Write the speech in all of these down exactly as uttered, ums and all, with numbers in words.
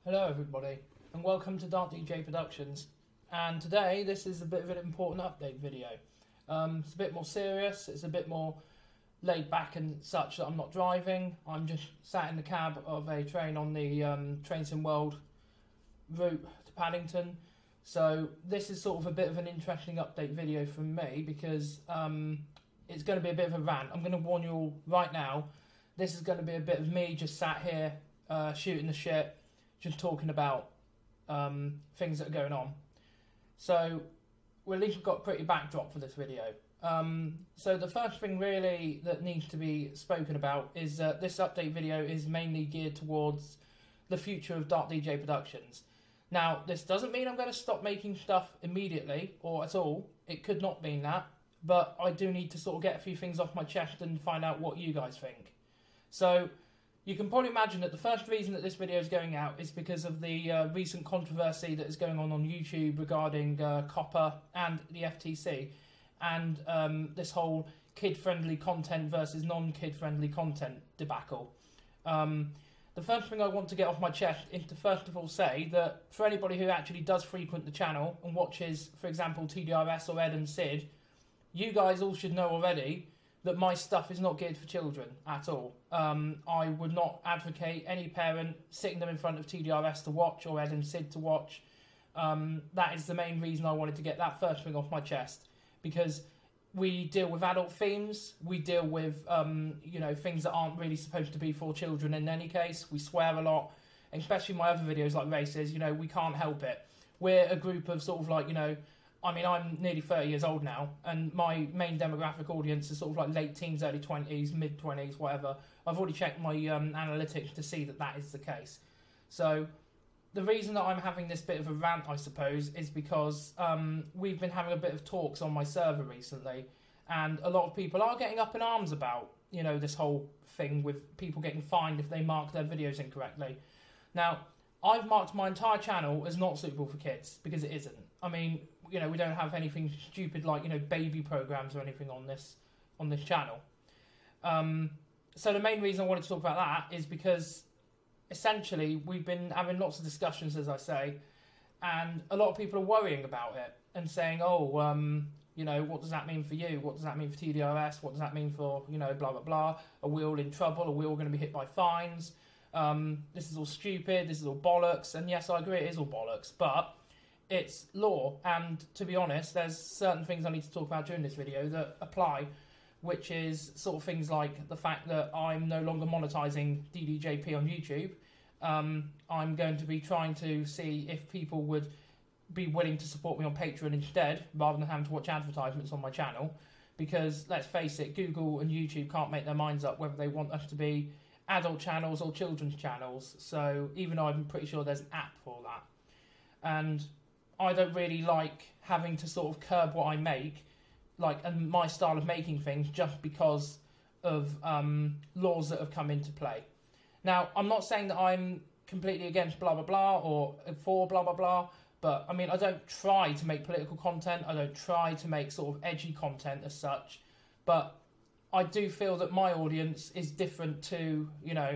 Hello everybody and welcome to Dark D J Productions, and today this is a bit of an important update video. Um, it's a bit more serious, it's a bit more laid back and such that I'm not driving. I'm just sat in the cab of a train on the um, Trains in World route to Paddington. So this is sort of a bit of an interesting update video from me because um, it's going to be a bit of a rant. I'm going to warn you all right now, this is going to be a bit of me just sat here uh, shooting the shit, just talking about um, things that are going on. So, well, at least we've got a pretty backdrop for this video. Um, so the first thing really that needs to be spoken about is that this update video is mainly geared towards the future of Dark D J Productions. Now, this doesn't mean I'm going to stop making stuff immediately or at all. It could not mean that. But I do need to sort of get a few things off my chest and find out what you guys think. So, you can probably imagine that the first reason that this video is going out is because of the uh, recent controversy that is going on on YouTube regarding uh, COPPA and the F T C, and um, this whole kid-friendly content versus non-kid-friendly content debacle. Um, the first thing I want to get off my chest is to first of all say that for anybody who actually does frequent the channel and watches, for example, T D R S or Ed and Sid, you guys all should know already that my stuff is not geared for children at all. Um, I would not advocate any parent sitting them in front of T D R S to watch or Ed and Sid to watch. Um, that is the main reason I wanted to get that first thing off my chest, because we deal with adult themes, we deal with um, you know, things that aren't really supposed to be for children in any case. We swear a lot, and especially my other videos like races, you know, we can't help it. We're a group of sort of like, you know, I mean, I'm nearly thirty years old now, and my main demographic audience is sort of like late teens, early twenties, mid twenties, whatever. I've already checked my um, analytics to see that that is the case. So the reason that I'm having this bit of a rant, I suppose, is because um, we've been having a bit of talks on my server recently, and a lot of people are getting up in arms about, you know, this whole thing with people getting fined if they mark their videos incorrectly. Now, I've marked my entire channel as not suitable for kids, because it isn't. I mean, you know, we don't have anything stupid like, you know, baby programs or anything on this on this channel. Um, so the main reason I wanted to talk about that is because essentially we've been having lots of discussions, as I say, and a lot of people are worrying about it and saying, oh, um, you know, what does that mean for you? What does that mean for T D R S? What does that mean for, you know, blah, blah, blah? Are we all in trouble? Are we all going to be hit by fines? Um, this is all stupid. This is all bollocks. And yes, I agree, it is all bollocks, but it's law, and to be honest, there's certain things I need to talk about during this video that apply, which is sort of things like the fact that I'm no longer monetizing D D J P on YouTube. Um, I'm going to be trying to see if people would be willing to support me on Patreon instead, rather than having to watch advertisements on my channel, because let's face it, Google and YouTube can't make their minds up whether they want us to be adult channels or children's channels. So even though I'm pretty sure there's an app for that, and I don't really like having to sort of curb what I make, like, and my style of making things, just because of um, laws that have come into play. Now, I'm not saying that I'm completely against blah, blah, blah, or for blah, blah, blah, but, I mean, I don't try to make political content, I don't try to make sort of edgy content as such, but I do feel that my audience is different to, you know,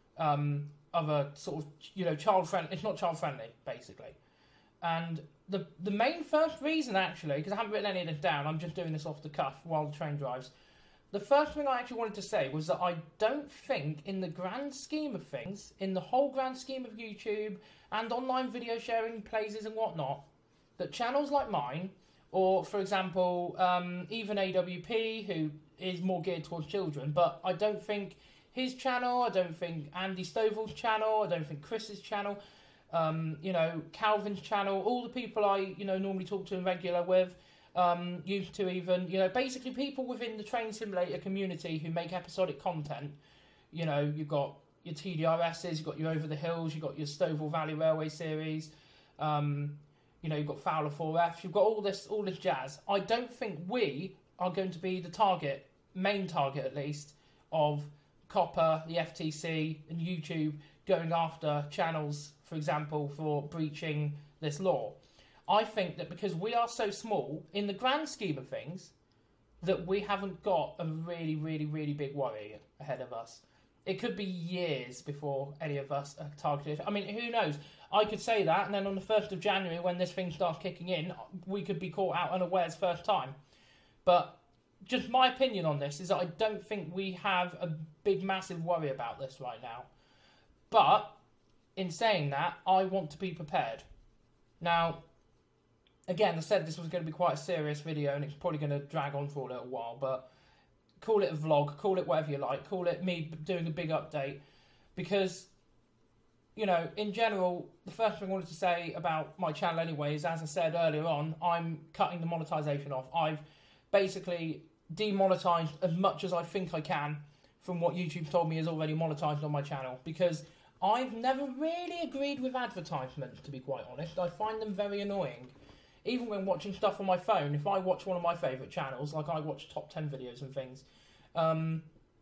um, other sort of, you know, child-friendly, it's not child-friendly, basically. And the the main first reason, actually, because I haven't written any of this down, I'm just doing this off the cuff while the train drives. The first thing I actually wanted to say was that I don't think, in the grand scheme of things, in the whole grand scheme of YouTube and online video sharing places and whatnot, that channels like mine, or, for example, um, even A W P, who is more geared towards children, but I don't think his channel, I don't think Andy Stovall's channel, I don't think Chris's channel, Um, you know, Calvin's channel, all the people I, you know, normally talk to and regular with, um, used to even, you know, basically people within the Train Simulator community who make episodic content. You know, you've got your T D R Ss, you've got your Over the Hills, you've got your Stovall Valley Railway series, um, you know, you've got Fowler four Fs, you've got all this, all this jazz. I don't think we are going to be the target, main target at least, of COPPA, the F T C and YouTube going after channels, for example, for breaching this law. I think that because we are so small, in the grand scheme of things, that we haven't got a really, really, really big worry ahead of us. it could be years before any of us are targeted. I mean, who knows? I could say that, and then on the first of January, when this thing starts kicking in, we could be caught out unawares first time. But just my opinion on this is that I don't think we have a big, massive worry about this right now. But in saying that, I want to be prepared. Now, again, I said this was going to be quite a serious video, and it's probably going to drag on for a little while, but call it a vlog, call it whatever you like, call it me doing a big update, because, you know, in general, the first thing I wanted to say about my channel anyway is, as I said earlier on, I'm cutting the monetization off. I've basically demonetized as much as I think I can from what YouTube told me is already monetized on my channel, because I've never really agreed with advertisements, to be quite honest. I find them very annoying. Even when watching stuff on my phone, if I watch one of my favourite channels, like I watch top ten videos and things, um,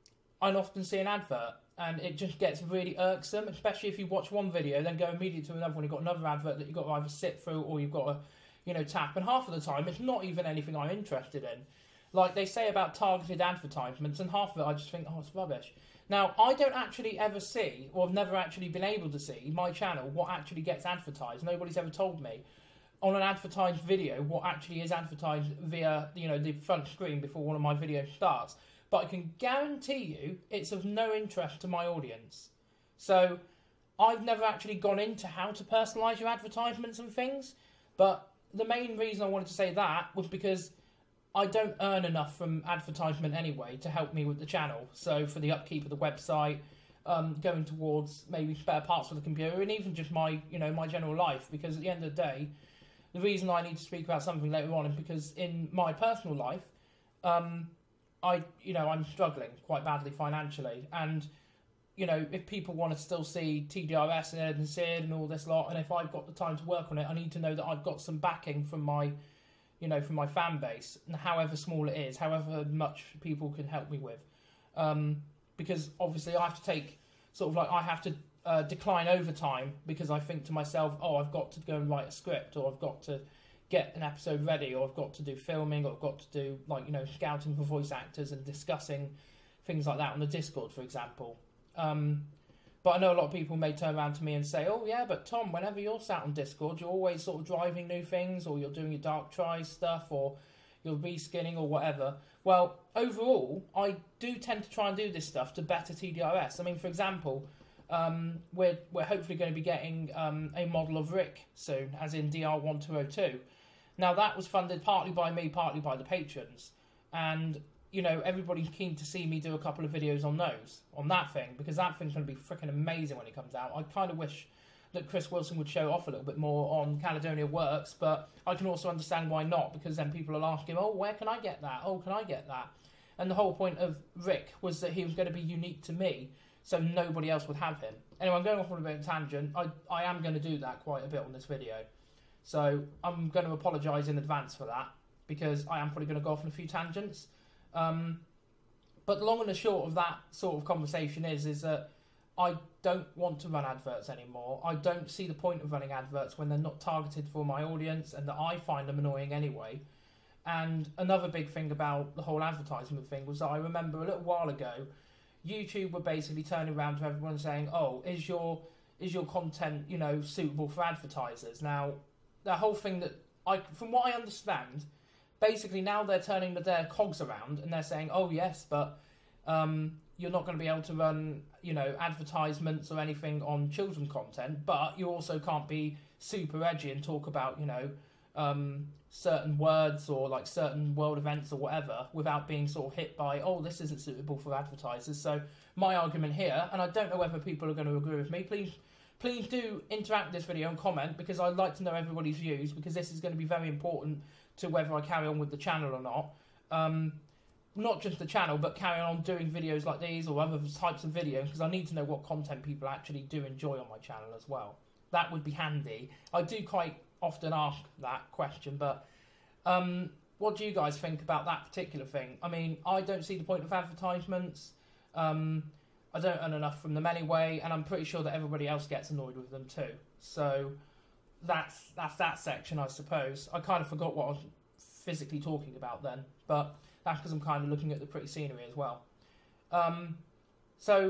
I often see an advert, and it just gets really irksome, especially if you watch one video, then go immediately to another one, you've got another advert that you've got to either sit through or you've got to, you know, tap, and half of the time, it's not even anything I'm interested in. Like they say about targeted advertisements, and half of it I just think, oh, it's rubbish. Now, I don't actually ever see, or have never actually been able to see, my channel, what actually gets advertised. Nobody's ever told me on an advertised video what actually is advertised via, you know, the front screen before one of my videos starts. But I can guarantee you it's of no interest to my audience. So I've never actually gone into how to personalise your advertisements and things. But the main reason I wanted to say that was because I don't earn enough from advertisement anyway to help me with the channel. So for the upkeep of the website, um, going towards maybe spare parts for the computer, and even just my, you know, my general life. Because at the end of the day, the reason I need to speak about something later on is because in my personal life, um, I, you know, I'm struggling quite badly financially. And, you know, if people want to still see T D R S and Ed and Sid and all this lot, and if I've got the time to work on it, I need to know that I've got some backing from my, you know, from my fan base, and however small it is, however much people can help me with. Um, because obviously I have to take, sort of like, I have to Uh, decline over time because I think to myself, oh, I've got to go and write a script, or I've got to get an episode ready, or I've got to do filming, or I've got to do, like, you know, scouting for voice actors and discussing things like that on the Discord, for example. Um, but I know a lot of people may turn around to me and say, oh, yeah, but Tom, whenever you're sat on Discord, you're always sort of driving new things, or you're doing your Dark Tries stuff, or you're reskinning or whatever. Well, overall, I do tend to try and do this stuff to better T D R S. I mean, for example, Um, we're, we're hopefully going to be getting um, a model of Rick soon, as in D R one two oh two. Now, that was funded partly by me, partly by the patrons. And, you know, everybody's keen to see me do a couple of videos on those, on that thing, because that thing's going to be freaking amazing when it comes out. I kind of wish that Chris Wilson would show off a little bit more on Caledonia Works, but I can also understand why not, because then people will ask him, oh, where can I get that? Oh, can I get that? And the whole point of Rick was that he was going to be unique to me, so nobody else would have him. Anyway, I'm going off on a bit of a tangent. I, I am going to do that quite a bit on this video. So I'm going to apologise in advance for that, because I am probably going to go off on a few tangents. Um, but the long and the short of that sort of conversation is, is that I don't want to run adverts anymore. I don't see the point of running adverts when they're not targeted for my audience, and that I find them annoying anyway. And another big thing about the whole advertisement thing was that I remember a little while ago, YouTube were basically turning around to everyone saying, oh, is your is your content, you know, suitable for advertisers? Now, the whole thing that, I, from what I understand, basically now they're turning their cogs around and they're saying, oh, yes, but um, you're not going to be able to run, you know, advertisements or anything on children's content, but you also can't be super edgy and talk about, you know, um, certain words or like certain world events or whatever without being sort of hit by, oh, this isn't suitable for advertisers. So my argument here, and I don't know whether people are going to agree with me, please please do interact with this video and comment, because I'd like to know everybody's views, because this is going to be very important to whether I carry on with the channel or not. Um, not just the channel, but carry on doing videos like these or other types of videos, because I need to know what content people actually do enjoy on my channel as well. That would be handy. I do quite often ask that question, but um, what do you guys think about that particular thing? I mean, I don't see the point of advertisements. Um, I don't earn enough from them anyway, and I'm pretty sure that everybody else gets annoyed with them too. So that's that's that section, I suppose. I kind of forgot what I was physically talking about then, but that's because I'm kind of looking at the pretty scenery as well. Um, so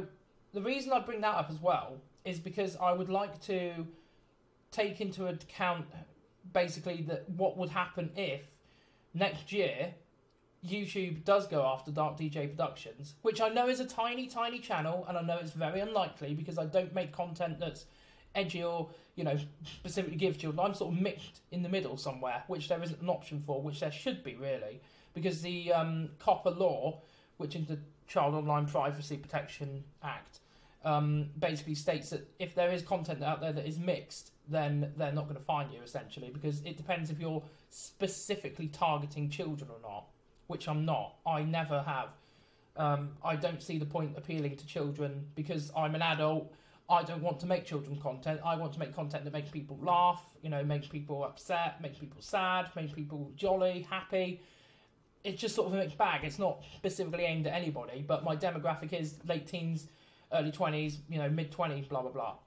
the reason I bring that up as well is because I would like to take into account basically that what would happen if next year YouTube does go after Dark D J Productions, which I know is a tiny, tiny channel, and I know it's very unlikely because I don't make content that's edgy or, you know, specifically give children. I'm sort of mixed in the middle somewhere, which there isn't an option for, which there should be really, because the um, COPPA law, which is the Child Online Privacy Protection Act, um, basically states that if there is content out there that is mixed, then they're not going to fine you essentially, because it depends if you're specifically targeting children or not, which I'm not. I never have. Um, I don't see the point appealing to children because I'm an adult. I don't want to make children content. I want to make content that makes people laugh, you know, makes people upset, makes people sad, makes people jolly, happy. It's just sort of a mixed bag. It's not specifically aimed at anybody, but my demographic is late teens, early twenties, you know, mid twenties, blah, blah, blah.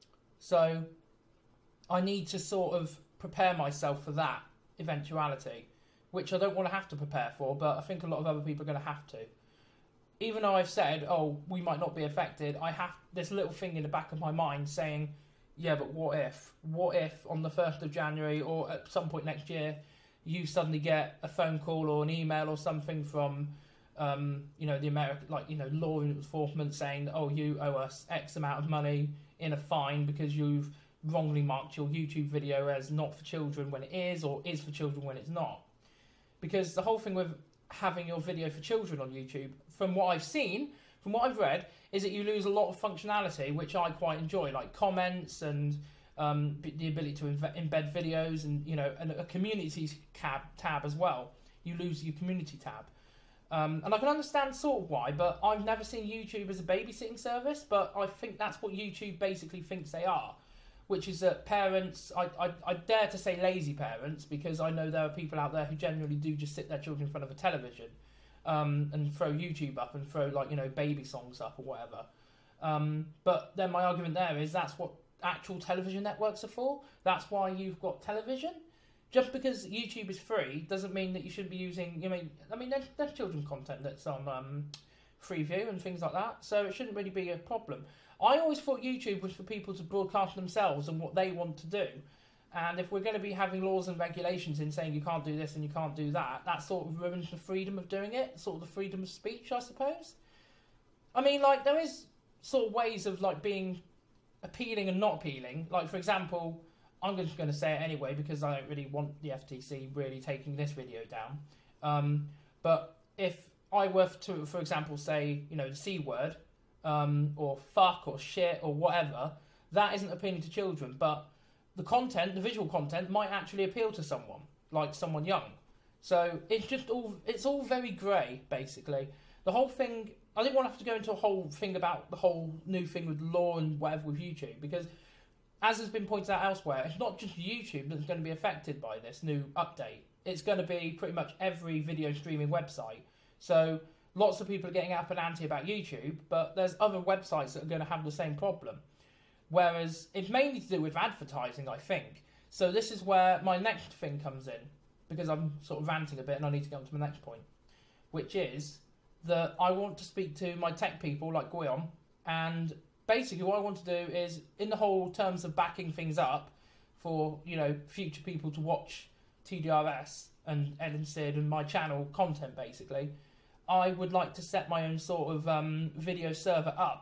So I need to sort of prepare myself for that eventuality, which I don't want to have to prepare for, but I think a lot of other people are going to have to. Even though I've said, oh, we might not be affected, I have this little thing in the back of my mind saying, yeah, but what if? What if on the first of January or at some point next year, you suddenly get a phone call or an email or something from, um, you know, the American, like, you know, law enforcement saying, oh, you owe us X amount of money in a fine because you've wrongly marked your YouTube video as not for children when it is, or is for children when it's not. Because the whole thing with having your video for children on YouTube, from what I've seen, from what I've read, is that you lose a lot of functionality, which I quite enjoy, like comments and um, the ability to embed videos and, you know, and a community tab, tab as well. You lose your community tab. Um, and I can understand sort of why, but I've never seen YouTube as a babysitting service, but I think that's what YouTube basically thinks they are, which is that parents, I, I, I dare to say lazy parents, because I know there are people out there who generally do just sit their children in front of a television um, and throw YouTube up and throw, like, you know, baby songs up or whatever. Um, but then my argument there is that's what actual television networks are for. That's why you've got television. Just because YouTube is free doesn't mean that you shouldn't be using, you mean, I mean, there's, there's children's content that's on um, Freeview and things like that, so it shouldn't really be a problem. I always thought YouTube was for people to broadcast themselves and what they want to do. And if we're going to be having laws and regulations in saying you can't do this and you can't do that, that sort of ruins the freedom of doing it, sort of the freedom of speech, I suppose. I mean, like, there is sort of ways of, like, being appealing and not appealing. Like, for example, I'm just going to say it anyway because I don't really want the F T C really taking this video down. Um, but if I were to, for example, say, you know, the C word, um, or fuck or shit or whatever, that isn't appealing to children, but the content, the visual content, might actually appeal to someone, like someone young. So it's just all, it's all very grey, basically. The whole thing, I didn't want to have to go into a whole thing about the whole new thing with law and whatever with YouTube, because as has been pointed out elsewhere, it's not just YouTube that's going to be affected by this new update. It's going to be pretty much every video streaming website. So lots of people are getting up and anti about YouTube, but there's other websites that are going to have the same problem. Whereas it's mainly to do with advertising, I think. So this is where my next thing comes in, because I'm sort of ranting a bit and I need to get on to my next point, which is that I want to speak to my tech people like Guillaume, and basically what I want to do is, in the whole terms of backing things up for, you know, future people to watch T D R S and Ed and Sid and my channel content, basically, I would like to set my own sort of um, video server up.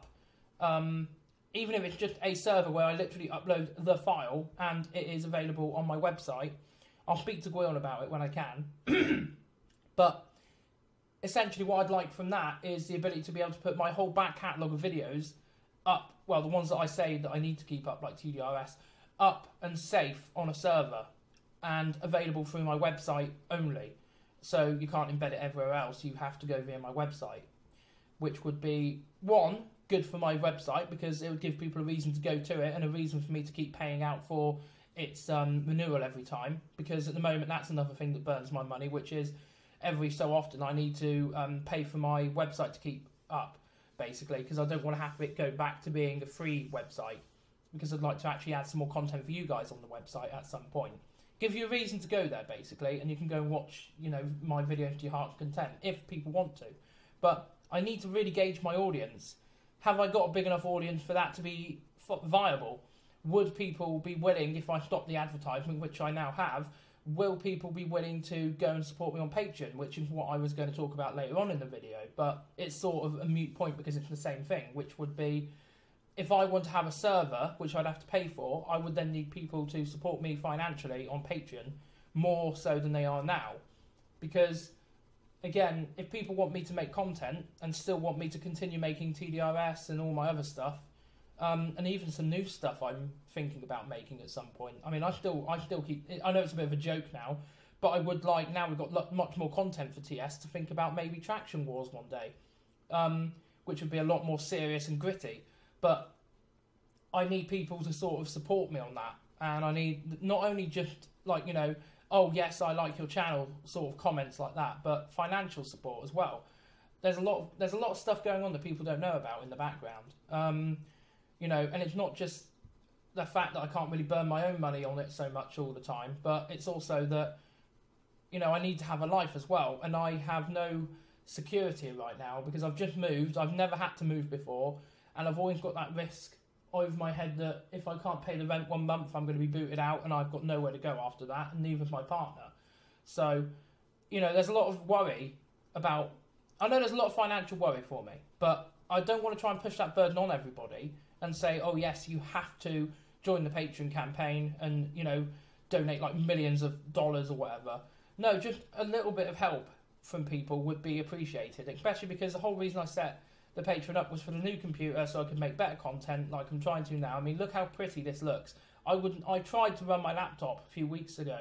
Um, even if it's just a server where I literally upload the file and it is available on my website. I'll speak to Guillaume about it when I can. But essentially what I'd like from that is the ability to be able to put my whole back catalogue of videos up, well, the ones that I say that I need to keep up, like T D R S, up and safe on a server and available through my website only. So you can't embed it everywhere else, you have to go via my website, which would be, one, good for my website because it would give people a reason to go to it and a reason for me to keep paying out for its um, renewal every time, because at the moment that's another thing that burns my money, which is every so often I need to um, pay for my website to keep up, basically, because I don't want to have it go back to being a free website, because I'd like to actually add some more content for you guys on the website at some point. Give you a reason to go there, basically, and you can go and watch, you know, my videos to your heart's content, if people want to. But I need to really gauge my audience, have I got a big enough audience for that to be viable? Would people be willing, if I stop the advertisement, which I now have, will people be willing to go and support me on Patreon, which is what I was going to talk about later on in the video, but it's sort of a moot point because it's the same thing, which would be, if I want to have a server, which I'd have to pay for, I would then need people to support me financially on Patreon, more so than they are now. Because, again, if people want me to make content and still want me to continue making T D R S and all my other stuff, um, and even some new stuff I'm thinking about making at some point. I mean, I still, I still keep. I know it's a bit of a joke now, but I would like, now we've got lo- much more content for T S, to think about maybe Traction Wars one day, um, which would be a lot more serious and gritty. But I need people to sort of support me on that, and I need not only just like, you know, oh yes, I like your channel sort of comments like that, but financial support as well. There's a lot of, there's a lot of stuff going on that people don't know about in the background. Um, you know, and it's not just the fact that I can't really burn my own money on it so much all the time, but it's also that, you know, I need to have a life as well, and I have no security right now because I've just moved. I've never had to move before, and I've always got that risk over my head that if I can't pay the rent one month, I'm going to be booted out, and I've got nowhere to go after that, and neither's my partner. So, you know, there's a lot of worry about, I know there's a lot of financial worry for me, but I don't want to try and push that burden on everybody and say, oh yes, you have to join the Patreon campaign and, you know, donate like millions of dollars or whatever. No, just a little bit of help from people would be appreciated, especially because the whole reason I set the Patreon up was for the new computer so I could make better content like I'm trying to now. I mean, look how pretty this looks. I wouldn't. I tried to run my laptop a few weeks ago,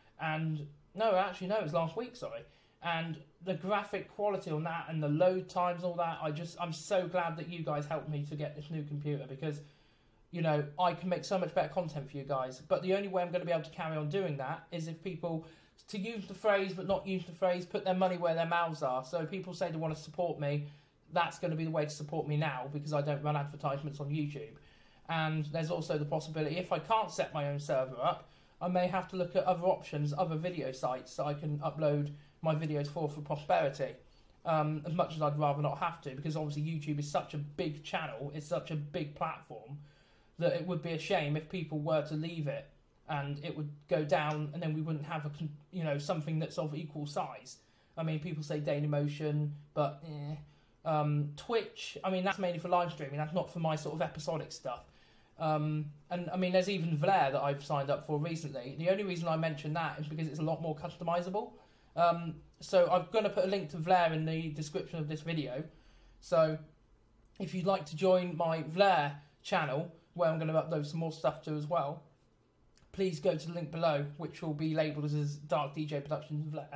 and no, actually no, it was last week, sorry. And the graphic quality on that and the load times, all that, I just, I'm so glad that you guys helped me to get this new computer because, you know, I can make so much better content for you guys. But the only way I'm going to be able to carry on doing that is if people, to use the phrase but not use the phrase, put their money where their mouths are. So people say they want to support me, that's going to be the way to support me now because I don't run advertisements on YouTube. And there's also the possibility, if I can't set my own server up, I may have to look at other options, other video sites that I can upload my videos for for prosperity. Um, as much as I'd rather not have to, because obviously YouTube is such a big channel, it's such a big platform, that it would be a shame if people were to leave it and it would go down and then we wouldn't have a, you know, something that's of equal size. I mean, people say Dailymotion, but eh. Um, Twitch, I mean, that's mainly for live streaming, that's not for my sort of episodic stuff. Um, and I mean, there's even Vlare that I've signed up for recently. The only reason I mention that is because it's a lot more customizable. Um, so I'm going to put a link to Vlare in the description of this video. So if you'd like to join my Vlare channel, where I'm going to upload some more stuff to as well, please go to the link below, which will be labelled as Dark D J Productions Vlare.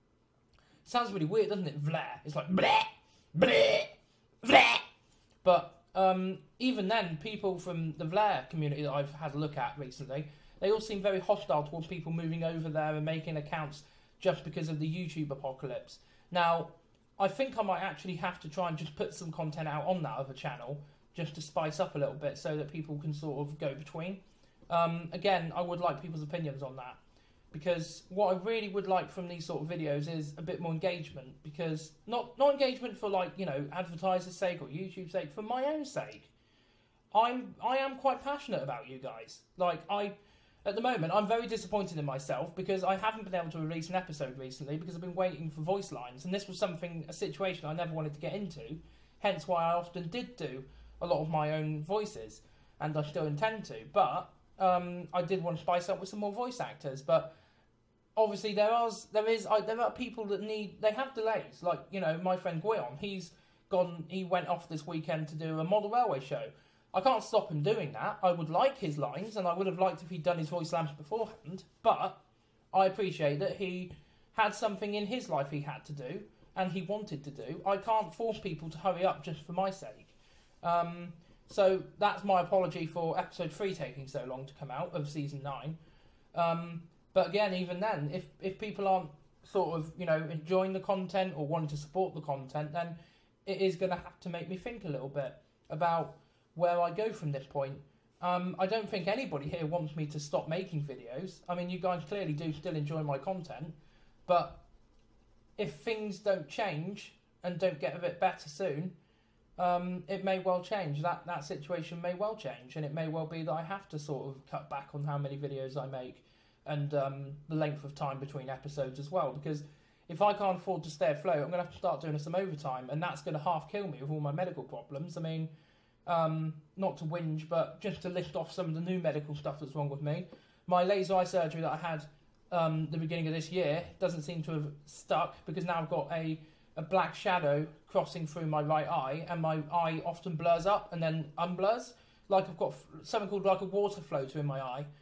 Sounds really weird, doesn't it? Vlare. It's like bleh, bleh, bleh. But um, even then, people from the Vlare community that I've had a look at recently, they all seem very hostile towards people moving over there and making accounts just because of the YouTube apocalypse. Now, I think I might actually have to try and just put some content out on that other channel, just to spice up a little bit so that people can sort of go between. Um, again, I would like people's opinions on that, because what I really would like from these sort of videos is a bit more engagement, because not, not engagement for, like, you know, advertisers' sake or YouTube's sake, for my own sake. I'm, I am quite passionate about you guys. Like, I... At the moment, I'm very disappointed in myself because I haven't been able to release an episode recently because I've been waiting for voice lines, and this was something, a situation I never wanted to get into, hence why I often did do a lot of my own voices, and I still intend to, but um, I did want to spice up with some more voice actors, but obviously there are, there is, I, there are people that need, they have delays, like, you know, my friend Guion, he's gone, he went off this weekend to do a model railway show. I can't stop him doing that. I would like his lines, and I would have liked if he'd done his voice lamps beforehand, but I appreciate that he had something in his life he had to do, and he wanted to do. I can't force people to hurry up just for my sake. Um, so that's my apology for episode three taking so long to come out of season nine. Um, but again, even then, if, if people aren't sort of, you know, enjoying the content or wanting to support the content, then it is going to have to make me think a little bit about where I go from this point. Um, I don't think anybody here wants me to stop making videos. I mean, you guys clearly do still enjoy my content, but if things don't change and don't get a bit better soon, um, it may well change. That that situation may well change, and it may well be that I have to sort of cut back on how many videos I make and um, the length of time between episodes as well. Because if I can't afford to stay afloat, I'm going to have to start doing some overtime, and that's going to half kill me with all my medical problems. I mean, um, not to whinge, but just to list off some of the new medical stuff that's wrong with me. My laser eye surgery that I had um, the beginning of this year doesn't seem to have stuck, because now I've got a, a black shadow crossing through my right eye, and my eye often blurs up and then unblurs. Like I've got something called like a water floater in my eye.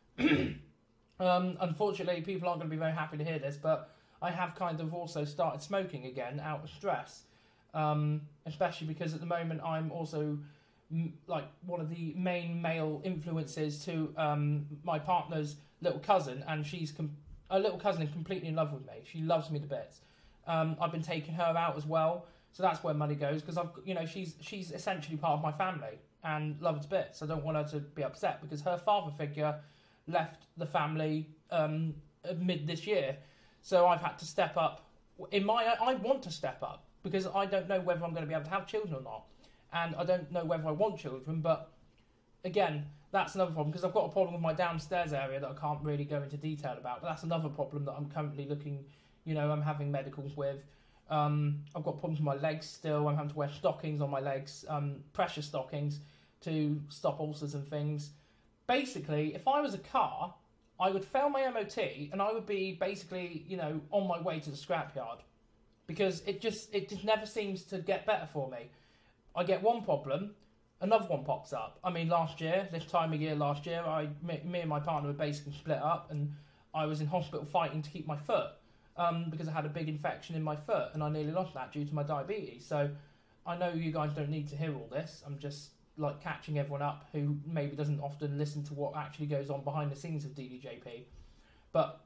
um, unfortunately, people aren't going to be very happy to hear this, but I have kind of also started smoking again out of stress. Um, especially because at the moment I'm also m- like one of the main male influences to um, my partner's little cousin, and she's com- a little cousin is completely in love with me. She loves me to bits. Um, I've been taking her out as well, so that's where money goes, because I've you know she's she's essentially part of my family and loved to bits. I don't want her to be upset because her father figure left the family um, mid this year, so I've had to step up. In my I want to step up, because I don't know whether I'm going to be able to have children or not. And I don't know whether I want children, but again, that's another problem, because I've got a problem with my downstairs area that I can't really go into detail about, but that's another problem that I'm currently looking, you know, I'm having medicals with. Um, I've got problems with my legs still. I'm having to wear stockings on my legs, um, pressure stockings, to stop ulcers and things. Basically, if I was a car, I would fail my M O T, and I would be basically, you know, on my way to the scrapyard. Because it just it just never seems to get better for me. I get one problem, another one pops up. I mean, last year, this time of year last year, I me, me and my partner were basically split up, and I was in hospital fighting to keep my foot um, because I had a big infection in my foot, and I nearly lost that due to my diabetes. So I know you guys don't need to hear all this. I'm just like catching everyone up who maybe doesn't often listen to what actually goes on behind the scenes of D D J P. But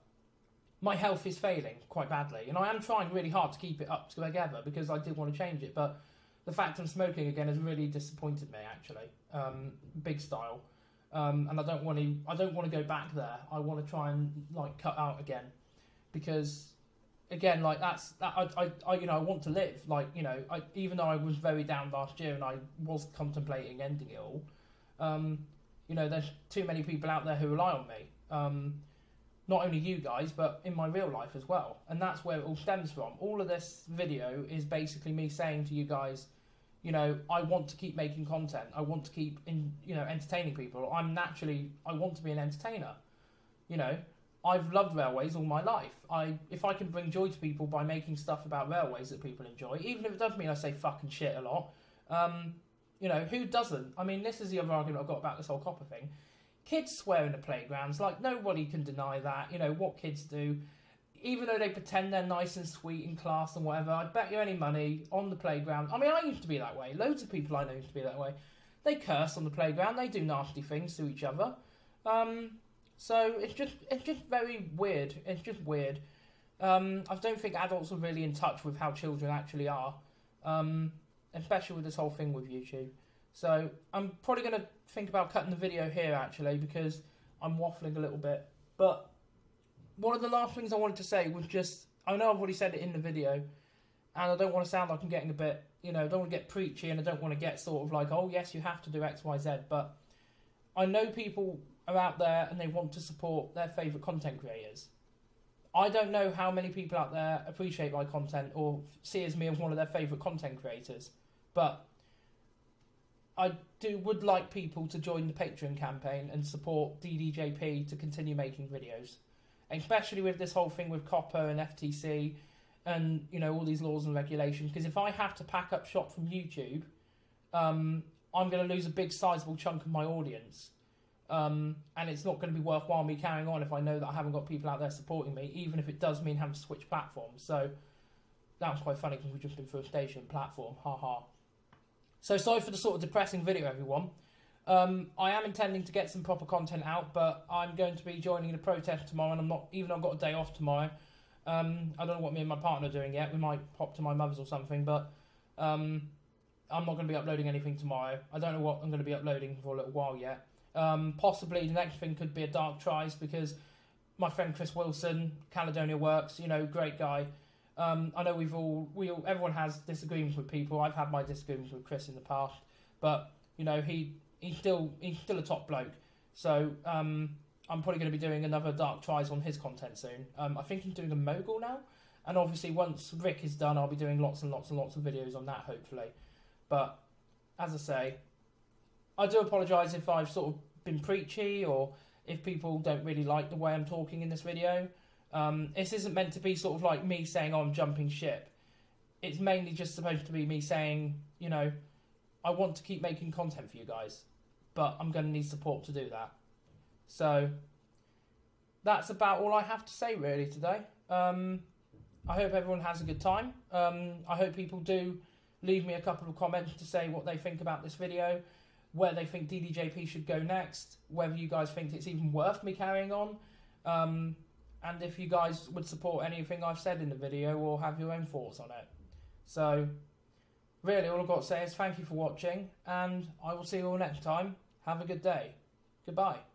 my health is failing quite badly, and I am trying really hard to keep it up together because I did want to change it, but the fact I'm smoking again has really disappointed me, actually, um, big style, um, and I don't want to. I don't want to go back there. I want to try and like cut out again, because again, like that's that. I, I, I you know, I want to live. Like you know, I, even though I was very down last year and I was contemplating ending it all, um, you know, there's too many people out there who rely on me. Um, Not only you guys, but in my real life as well. And that's where it all stems from. All of this video is basically me saying to you guys, you know, I want to keep making content. I want to keep, in, you know, entertaining people. I'm naturally, I want to be an entertainer. You know, I've loved railways all my life. I, if I can bring joy to people by making stuff about railways that people enjoy, even if it does mean I say fucking shit a lot, um, you know, who doesn't? I mean, this is the other argument I've got about this whole copper thing. Kids swear in the playgrounds, like nobody can deny that, you know, what kids do. Even though they pretend they're nice and sweet in class and whatever, I'd bet you any money on the playground. I mean, I used to be that way. Loads of people I know used to be that way. They curse on the playground, they do nasty things to each other. Um, so it's just it's just very weird. It's just weird. Um, I don't think adults are really in touch with how children actually are, um, especially with this whole thing with YouTube. So I'm probably going to think about cutting the video here, actually, because I'm waffling a little bit. But one of the last things I wanted to say was just, I know I've already said it in the video, and I don't want to sound like I'm getting a bit, you know, I don't want to get preachy, and I don't want to get sort of like, oh, yes, you have to do X, Y, Z. But I know people are out there and they want to support their favourite content creators. I don't know how many people out there appreciate my content or see as me as one of their favourite content creators. But I do would like people to join the Patreon campaign and support D D J P to continue making videos, especially with this whole thing with copper and F T C and, you know, all these laws and regulations. Because if I have to pack up shop from YouTube, um, I'm going to lose a big sizable chunk of my audience, um, and it's not going to be worthwhile me carrying on if I know that I haven't got people out there supporting me, even if it does mean having to switch platforms. So that was quite funny because we've just been through a station platform, ha ha. So sorry for the sort of depressing video, everyone. Um, I am intending to get some proper content out, but I'm going to be joining the protest tomorrow, and I'm not, even though I've got a day off tomorrow. Um, I don't know what me and my partner are doing yet. We might pop to my mother's or something, but um, I'm not going to be uploading anything tomorrow. I don't know what I'm going to be uploading for a little while yet. Um, possibly the next thing could be a Dark Tries, because my friend Chris Wilson, Caledonia Works, you know, great guy. Um, I know we've all, we all, everyone has disagreements with people. I've had my disagreements with Chris in the past, but you know, he he's still he's still a top bloke. So um, I'm probably going to be doing another Dark Tries on his content soon. Um, I think he's doing a Mogul now, and obviously once Rick is done, I'll be doing lots and lots and lots of videos on that, hopefully. But as I say, I do apologise if I've sort of been preachy or if people don't really like the way I'm talking in this video. Um, this isn't meant to be sort of like me saying, oh, I'm jumping ship. It's mainly just supposed to be me saying, you know, I want to keep making content for you guys, but I'm going to need support to do that. So that's about all I have to say really today. Um, I hope everyone has a good time. Um, I hope people do leave me a couple of comments to say what they think about this video, where they think D D J P should go next, whether you guys think it's even worth me carrying on. Um, and if you guys would support anything I've said in the video or have your own thoughts on it. So, really, all I've got to say is thank you for watching, and I will see you all next time. Have a good day. Goodbye.